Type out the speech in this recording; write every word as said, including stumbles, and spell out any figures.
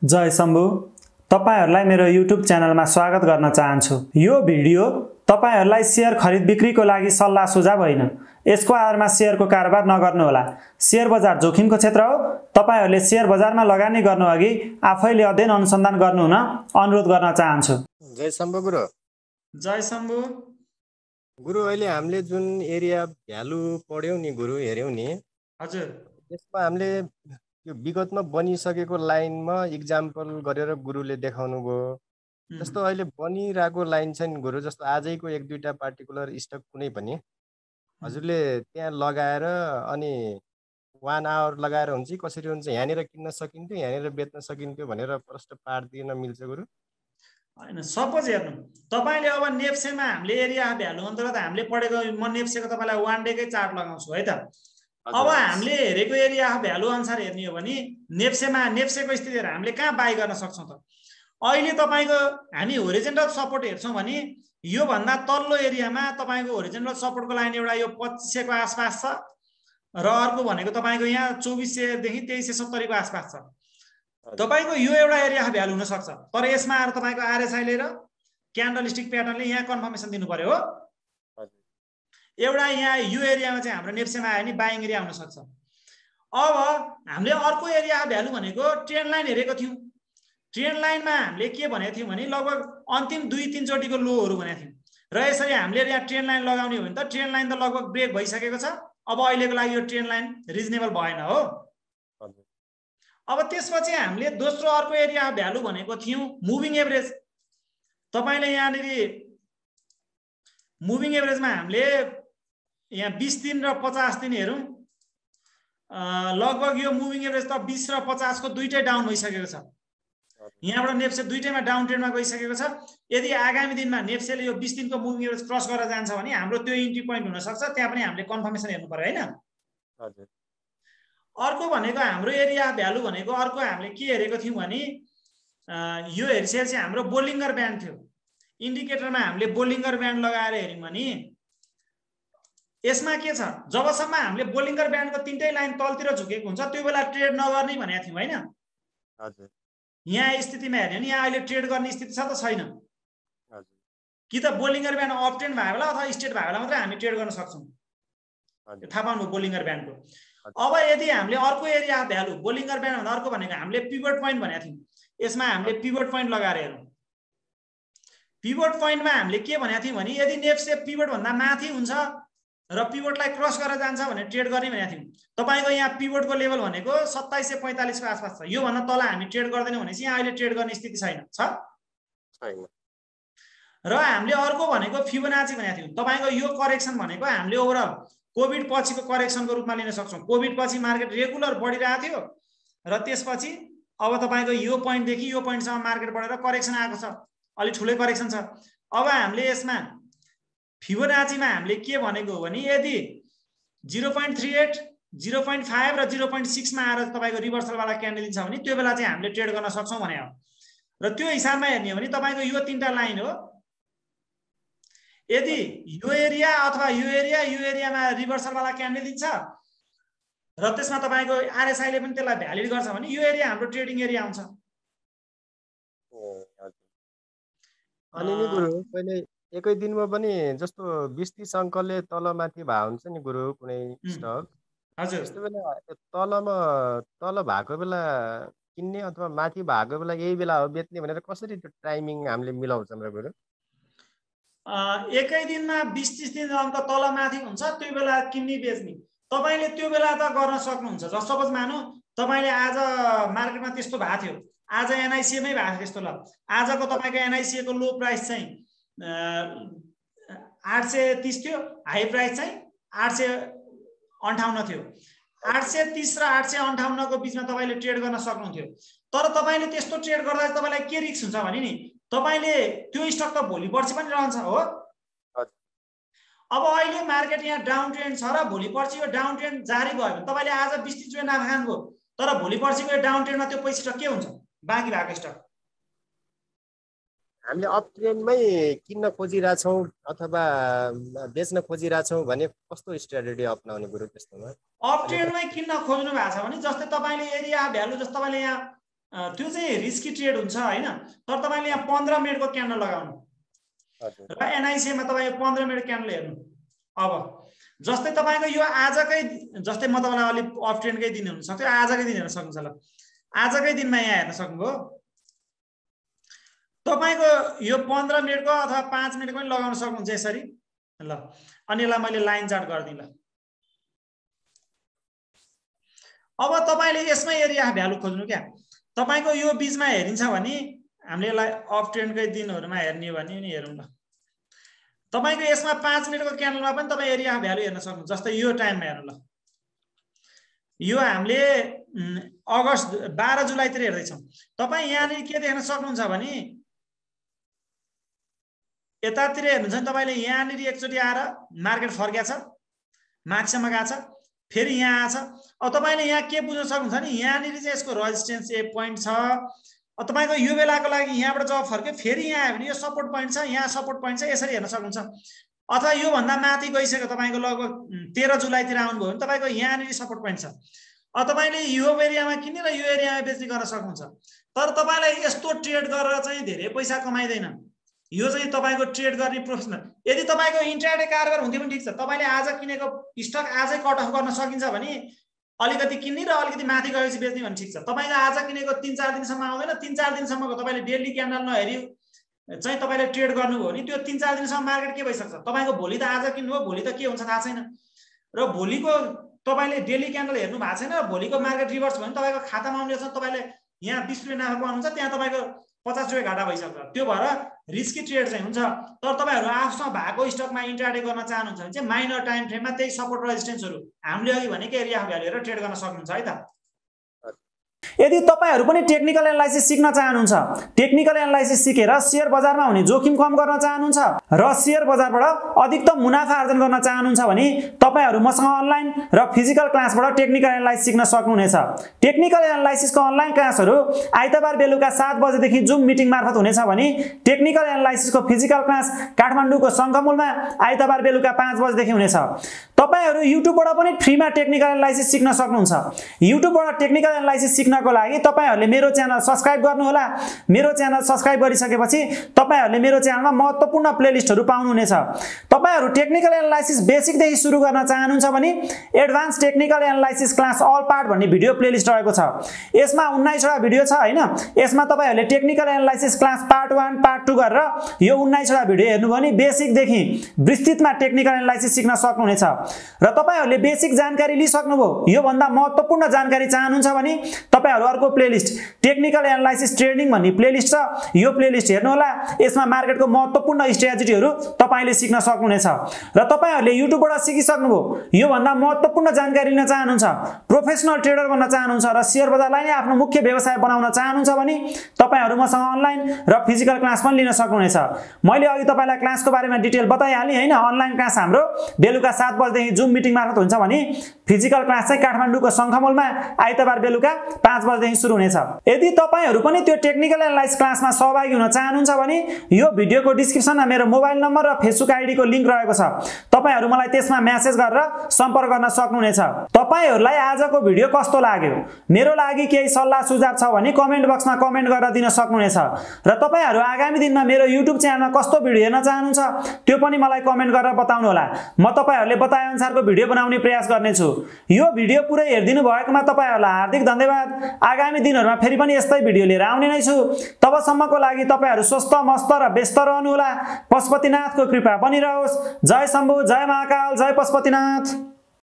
जय शम्भु, तपाईहरुलाई मेरो युट्युब च्यानलमा स्वागत गर्न चाहन्छु। यो भिडियो तपाईहरुलाई शेयर खरिद बिक्रीको लागि सल्लाह सुझाव होइन। यसको आधारमा शेयरको कारोबार नगर्नु होला। शेयर बजार जोखिमको क्षेत्र हो। तपाईहरुले शेयर बजारमा लगानी गर्नु अघि आफैले अध्ययन अनुसन्धान गर्नु हुन अनुरोध गर्न चाहन्छु। जय शम्भु गुरु। जय शम्भु गुरु, अहिले हामीले जुन एरिया भ्यालु पढ्यौ नि गुरु, हेर्यौ नि, हजुर, त्यसमा हामीले यो विगतमा बनिसकेको लाइनमा इक्जाम्पल गरेर गुरुले देखाउनु भयो। जस्तो अहिले बनिरहेको लाइन छ नि गुरु, जस्तो आजैको एक दुईटा पार्टिकुलर स्टक कुनै पनि हजुरले त्यहाँ लगाएर अनि वान आवर लगाएर हुन्छ कि कसरी हुन्छ, यहाँनिर किन्न सकिन्थ्यो, यहाँनिर बेच्न सकिन्थ्यो भनेर प्रश्न पार दिन मिल्छ गुरु? हैन, सपोज हेर्नु, तपाईले अब नेप्सेमा हामीले एरिया भ्यालु अन्तर्गत हामीले पढेको, म नेप्सेको तपाईलाई वान डे कै चार्ट लगाउँछु है त। अब हामीले हेरेको एरिया भ्यालु अनुसार हेर्ने हो भने नेप्सेमा नेप्सेको स्थितिहरु हामीले कहाँ बाइ गर्न सक्छौं त? अहिले तपाईको हामी होरिजोन्टल सपोर्ट हेर्छौं भने यो भन्दा तल्लो एरियामा तपाईको होरिजोन्टल सपोर्टको लाइन एउटा यो पच्चीस सय को आसपास छ र अर्को भनेको तपाईको यहाँ चौबीस सय देखि तेइस सय सत्तरी को आसपास छ। तपाईको यो एउटा एरिया भ्यालु हुन सक्छ, तर यसमा आएर तपाईको आरएसआई ले र क्यान्डलस्टिक प्याटर्नले यहाँ कन्फर्मेसन दिनु पर्यो हो। एउटा यहाँ यो एरियामा चाहिँ हाम्रो नेप्सेमा आयो नि बाइङ एरिया हुन सक्छ। अब हामीले अर्को एरिया भ्यालु भनेको ट्रेन्ड लाइन हेरेको थियौं। ट्रेन्ड लाइनमा हामीले के भनेको थियौं भने लगभग अन्तिम दुई तीन चोटीको लोहरु भनेको थियौं र यसरी हामीले यहाँ ट्रेन्ड लाइन लगाउने हो भने त ट्रेन्ड लाइन त लगभग ब्रेक भइसकेको छ। अब अहिलेको लागि यो ट्रेन्ड लाइन रिजनेबल भएन हो। अब त्यसपछि हामीले दोस्रो अर्को एरिया भ्यालु भनेको थियौं मुभिङ एभरेज। तपाईले यहाँनिर मुभिङ एभरेजमा हामीले यहाँ बीस दिन र पचास दिन हेरौं, लगभग यो मुभिङ एभरेज त बीस र पचास को दुईटै डाउन भइसकेको छ। यहाँबाट नेप्से दुईटैमा डाउन ट्रेन्डमा गइसकेको छ। यदि आगामी दिनमा नेप्सेले यो बीस दिनको मुभिङ एभरेज क्रस गरेर जान्छ भने हाम्रो त्यो इन्ट्री पोइन्ट हुन सक्छ। त्यहाँ पनि हामीले कन्फर्मेसन हेर्नु पर्यो हैन। हजुर। अर्को भनेको हाम्रो एरिया भ्यालु भनेको अर्को हामीले के हेरेको थियौं भने यो हेरसेल चाहिँ हाम्रो बोलिङ्गर ब्यान्ड थियो। इन्डिकेटरमा हामीले बोलिङ्गर ब्यान्ड लगाएर हेर्यौं भने यसमा के छ, जबसम्म हामीले बोलिङ्गर ब्यान्डको तीनटै लाइन तलतिर झुकेको हुन्छ त्यो बेला ट्रेड नगर्ने भनेको थियौं हैन। हजुर। यहाँ स्थितिमा हेर्ने नि यहाँ अहिले ट्रेड गर्ने स्थिति छ त छैन? हजुर। कि त बोलिङ्गर ब्यान्ड अप ट्रेन्ड भएको बेला अथवा स्टेट भएको बेला मात्रै हामी ट्रेड गर्न सक्छौं। हजुर। थाहा पाउनु बोलिङ्गर ब्यान्डको। अब यदि हामीले अर्को एरिया भ्यालु बोलिङ्गर ब्यान्ड भन्दा अर्को भनेको हामीले पिभट पोइन्ट भनेको थियौं। यसमा हामीले पिभट पोइन्ट लगाएर हेरौं। पिभट पोइन्टमा हामीले के भनेको थियौं भने यदि नेप्से पिभट भन्दा माथि हुन्छ र पिभटलाई क्रस गरेर जान्छ भने ट्रेड गर्ने भनेको थियौं। तपाईको यहाँ पिभटको लेभल भनेको सत्ताइस सय पैंतालीस को आसपास छ। यो भन्दा तल हामी ट्रेड गर्दैनौं भनेपछि यहाँ अहिले ट्रेड गर्ने स्थिति छैन छ छैन। र हामीले अर्को भनेको फिबोनाची भनेको थियौं। तपाईको यो करेक्सन भनेको हामीले ओभरअल कोभिड पछिको करेक्सनको रूपमा लिन सक्छौं। कोभिड पछि मार्केट रेगुलर बढिरहेको थियो र त्यसपछि अब तपाईको यो पोइन्ट देखि यो पोइन्टसम्म मार्केट बढेर करेक्सन आएको छ, अलि ठुलै करेक्सन छ। अब हामीले यसमा फिबोनाचीमा हामीले के भनेको हो भने यदि zero point three eight, zero point five र zero point six मा आएर तपाईको रिभर्सल वाला क्यान्डल दिन्छ भने त्यो बेला चाहिँ हामीले ट्रेड गर्न सक्छौं भने हो। र त्यो हिसाबमा हेर्ने हो भने तपाईको यो तीनटा लाइन हो। यदि यो एरिया अथवा यो एरिया यो एरियामा रिभर्सल वाला क्यान्डल दिन्छ र त्यसमा तपाईको आरएसआई ले पनि त्यसलाई भ्यालिड गर्छ भने यो एरिया हाम्रो ट्रेडिङ एरिया हुन्छ। अनि नि गुरु पहिले एकै दिनमा पनि जस्तो बीस तीस अंकले तल माथि भए हुन्छ नि गुरु कुनै स्टक। हजुर। त्यस्तो बेला तलमा तल भएको बेला किन्ने अथवा माथि भएको बेला यही बेला हो बेच्ने भनेर कसरी त्यो टाइमिङ हामीले मिलाउँछौं र गुरु? एकै दिनमा बीस तीस दिन अंक तल माथि हुन्छ त्यो बेला किन्ने बेच्ने तपाईले त्यो बेला त गर्न सक्नुहुन्छ। जस्तो सपोज मानौ तपाईले आज मार्केटमा त्यस्तो भएको थियो, आज एनआईसी मै भएको त्यस्तो ल आजको तपाईको एनआईसी को लो प्राइस चाहिँ आठ सय तीस थियो, हाई प्राइस चाहिँ आठ सय अन्ठाउन्न थियो। आठ सय तीस र आठ सय अन्ठाउन्न को बीचमा तपाईले ट्रेड गर्न सक्नुहुन्थ्यो। तर तपाईले त्यस्तो ट्रेड गर्दा तपाईलाई के रिस्क हुन्छ भने नि तपाईले त्यो स्टक त भोलि पर्सि पनि रहन्छ हो। अब अहिले मार्केट यहाँ डाउन ट्रेन्ड छ र भोलि पर्सि यो डाउन ट्रेन्ड जारी भयो भने तपाईले आज बीस तीस रुपैयाँ नाफा खानुभयो, तर भोलि पर्सिको यो डाउन ट्रेन्डमा त्यो पैसा के हुन्छ बाँकी भएको स्टक? हामीले अप ट्रेन्डमै किन्न खोजिरहेछौँ अथवा बेच्न खोजिरहेछौँ भने कस्तो स्ट्र्याटेजी अपनाउने गुरु त्यस्तोमा? अप ट्रेन्डमै किन्न खोज्नु भएको छ भने जस्तै तपाईले एरिया भ्यालु जस्तो तपाईले यहाँ त्यो चाहिँ रिस्की ट्रेड हुन्छ हैन। तर तपाईले यहाँ पन्ध्र मिनेटको क्यान्डल लगाउनु र एनआइसीमा तपाईले पन्ध्र मिनेट क्यान्डल हेर्नु। अब जस्तै तपाईको यो आजकै जस्तै म तपाईलाई अलि अफ ट्रेन्डकै दिन हुन सक्छ, आजकै दिन हेर्न सक्नुहुन्छ। ल आजकै दिनमा यहाँ हेर्न सक्नुभयो तपाईको यो पन्ध्र मिनेटको अथवा पाँच मिनेटको पनि लगाउन सक्नुहुन्छ यसरी। ल अनि यसलाई मैले लाइन चार्ट गर्दिन। ल अब तपाईले यसमै एरिया भ्यालु खोज्नु क्या। तपाईको यो बीचमा हेरिन्छ भने हामीले यसलाई अफ ट्रेन्डकै दिनहरुमा हेर्ने हो भने नि हेरौँ। ल तपाईको यसमा पाँच मिनेटको क्यान्डलमा पनि तपाई एरिया भ्यालु हेर्न सक्नुहुन्छ। जस्तै यो टाइममा हेर्नु। ल यो हामीले अगस्त बाह्र जुलाईतिर हेर्दै छौं। तपाई यहाँनिर के देख्न सक्नुहुन्छ भने यतातिर हेर्नुहुन्छ नि तपाईले यहाँनिर एकचोटी आएर मार्केट फर्केछ, माथिसम्म गएको छ, फेरि यहाँ आछ। अब तपाईले यहाँ के बुझ्न सक्नुहुन्छ नि यहाँनिर चाहिँ यसको रेजिस्टेन्स ए पोइन्ट छ। अब तपाईको यो बेलाको लागि यहाँबाट जब फर्क्यो फेरि यहाँ आयो भने यो सपोर्ट पोइन्ट छ, यहाँ सपोर्ट पोइन्ट छ, यसरी हेर्न सक्नुहुन्छ। अथवा यो भन्दा माथि गइसक्यो तपाईको लगभग तेह्र जुलाईतिर आउनुभयो भने तपाईको यहाँनिर सपोर्ट पोइन्ट छ। अब तपाईले यो एरियामा किनेर यो एरियामा बेच्ने गर्न सक्नुहुन्छ। तर तपाईलाई यस्तो ट्रेड गरेर चाहिँ धेरै पैसा कमाइदैन। यो चाहिँ तपाईको ट्रेड गर्ने प्रोफेसनल। यदि तपाईको इन्ट्राडे कारबार हुन्थ्यो भने ठीक छ, तपाईले आज किनेको स्टक आजै कट अफ गर्न सकिन्छ भने अलिकति किन्ने र अलिकति माथि गएपछि बेच्ने भने ठीक छ। तपाईले आज किनेको तीन चार दिनसम्म आउँदैन, तीन चार दिनसम्मको तपाईले डेली क्यान्डल नहेरी चाहिँ तपाईले ट्रेड गर्नुभयो भने त्यो तीन चार दिनसम्म मार्केट के भइसक्छ। तपाईको भोलि त आज किन्नुभयो, भोलि त के हुन्छ थाहा छैन। र भोलिको तपाईले डेली क्यान्डल हेर्नु भएको छैन र भोलिको मार्केट रिभर्स भयो भने तपाईको खातामा आउने छ, तपाईले यहाँ बीस रुपैयाँ नाफा पाउनुहुन्छ, त्यहाँ तपाईको पचास रुपैयाँ घाटा भइसक्छ। त्यो भएर रिस्की ट्रेड चाहिँ हुन्छ। तर तपाईहरु आफ्नो भएको स्टकमा इन्ट्राडे गर्न चाहनुहुन्छ भने चाहिँ माइनर टाइम फ्रेममा त्यही सपोर्ट रेजिस्टेन्सहरु हामीले अघि भनेको एरिया भ्यालु हेरेर ट्रेड गर्न सक्नुहुन्छ है त। यदि तपाईहरु पनि टेक्निकल एनालाइसिस सिक्न चाहनुहुन्छ, टेक्निकल एनालाइसिस सिकेर शेयर बजारमा हुने जोखिम कम गर्न चाहनुहुन्छ र शेयर बजारबाट अधिकतम मुनाफा आर्जन गर्न चाहनुहुन्छ भने तपाईहरु मसँग अनलाइन र फिजिकल क्लासबाट टेक्निकल एनालाइसिस सिक्न सक्नुहुनेछ। टेक्निकल एनालाइसिसको अनलाइन क्लासहरु आइतबार बेलुका सात बजेदेखि जुम मिटिङ मार्फत हुनेछ भने टेक्निकल एनालाइसिसको फिजिकल क्लास काठमाडौँको शंखमूलमा आइतबार बेलुका पाँच बजेदेखि हुनेछ। तपाईहरु युट्युबबाट पनि फ्रीमा टेक्निकल एनालाइसिस सिक्न सक्नुहुन्छ। युट्युबबाट टेक्निकल एनालाइसिस सिक्नको लागि तपाईहरुले मेरो च्यानल सब्स्क्राइब गर्नु होला। मेरो च्यानल सब्स्क्राइब गरिसकेपछि तपाईहरुले मेरो च्यानलमा महत्त्वपूर्ण प्लेलिस्टहरु पाउनुहुनेछ। तपाईहरु टेक्निकल एनालाइसिस बेसिक देखि सुरु गर्न चाहनुहुन्छ भने advance technical analysis class all part भन्ने भिडियो प्लेलिस्ट रहेको छ। यसमा उन्नाइस वटा भिडियो छ हैन। यसमा तपाईहरुले technical analysis class part one part two गरेर यो उन्नाइस वटा भिडियो हेर्नु भने बेसिक देखि विस्तृतमा टेक्निकल एनालाइसिस सिक्न सक्नुहुनेछ। र तपाईहरुले बेसिक जानकारी लिइसक्नुभयो, यो भन्दा महत्त्वपूर्ण जानकारी चाहनुहुन्छ भने तपाईहरु अर्को प्लेलिस्ट टेक्निकल एनालाइसिस ट्रेडिङ भन्ने प्लेलिस्ट छ। यो प्लेलिस्ट हेर्नु होला। यसमा मार्केटको महत्त्वपूर्ण स्ट्र्याटेजीहरु तपाईले सिक्न सक्नुहुनेछ। र तपाईहरुले युट्युबबाट सिकिसक्नुभयो, यो भन्दा महत्त्वपूर्ण जानकारी लिन चाहनुहुन्छ, प्रोफेसनल ट्रेडर बन्न चाहनुहुन्छ र शेयर बजारलाई नै आफ्नो मुख्य व्यवसाय बनाउन चाहनुहुन्छ भने तपाईहरु मसँग अनलाइन र फिजिकल क्लास पनि लिन सक्नुहुनेछ। मैले अघि तपाईलाई क्लासको बारेमा डिटेल बताइहालेँ हैन। अनलाइन क्लास हाम्रो बेलुका सात बजेदेखि जुम मिटिङ मार्फत हुन्छ भने फिजिकल क्लास चाहिँ काठमाडौँको शंखमूलमा आइतबार बेलुका पाँच बजेदेखि सुरु हुनेछ। यदि तपाईहरु पनि त्यो टेक्निकल एनालाइसिस क्लासमा सहभागी हुन चाहनुहुन्छ भने यो भिडियोको डिस्क्रिप्सनमा मेरो मोबाइल नम्बर र फेसबुक आइडी को लिंक रहेको छ। तपाईहरु मलाई त्यसमा मेसेज गरेर सम्पर्क गर्न सक्नुहुनेछ। तपाईहरुलाई आजको भिडियो कस्तो लाग्यो? मेरो लागि केही सल्लाह सुझाव छ भने कमेन्ट बक्समा कमेन्ट गरेर दिन सक्नुहुनेछ। र तपाईहरु आगामी दिनमा मेरो युट्युब च्यानलमा कस्तो भिडियो हेर्न चाहनुहुन्छ त्यो पनि मलाई कमेन्ट गरेर बताउनु होला। म तपाईहरुले बताए अनुसारको भिडियो बनाउने प्रयास गर्नेछु। यो भिडियो पुरै हेर्दिनु भएकोमा तपाईहरुलाई हार्दिक धन्यवाद। आगामी दिनहरुमा फेरि पनि यस्तै भिडियो लिएर आउने नै छु। तबसम्मको लागि तपाईहरु स्वस्थ मस्त र व्यस्त रहनु होला। पशुपतिनाथको कृपा बनिरहोस्। जय शम्भु, जय महाकाल, जय पशुपतिनाथ।